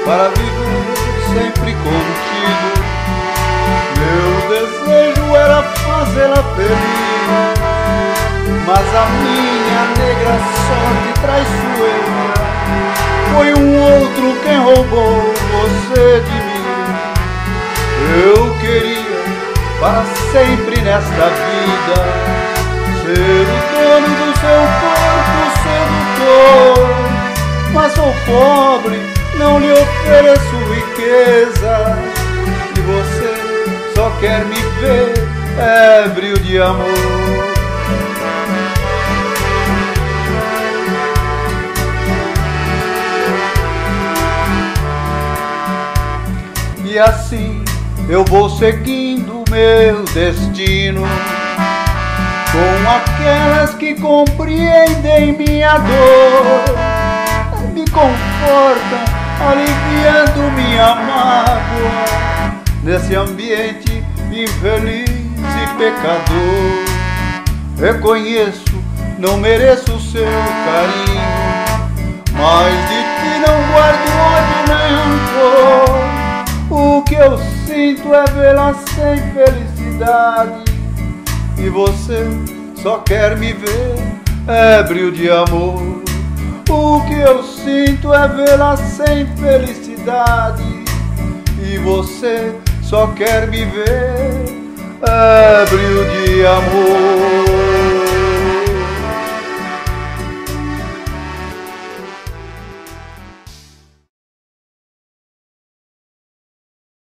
para viver sempre contigo. Meu desejo era fazê-la feliz, mas a minha negra sorte traiçoeira foi outro quem roubou você de mim. Eu queria para sempre nesta vida ser o dono do seu corpo sedutor, mas sou pobre, não lhe ofereço riqueza, e você só quer me ver ébrio de amor. E assim eu vou seguindo meu destino, com aquelas que compreendem minha dor, me confortam, aliviando minha mágoa, nesse ambiente infeliz e pecador. Reconheço, não mereço o seu carinho, mas de ti não guardo ódio nem rancor. O que eu sinto é vê-la sem felicidade, e você só quer me ver ébrio de amor. O que eu sinto é vê-la sem felicidade, e você só quer me ver ébrio de amor.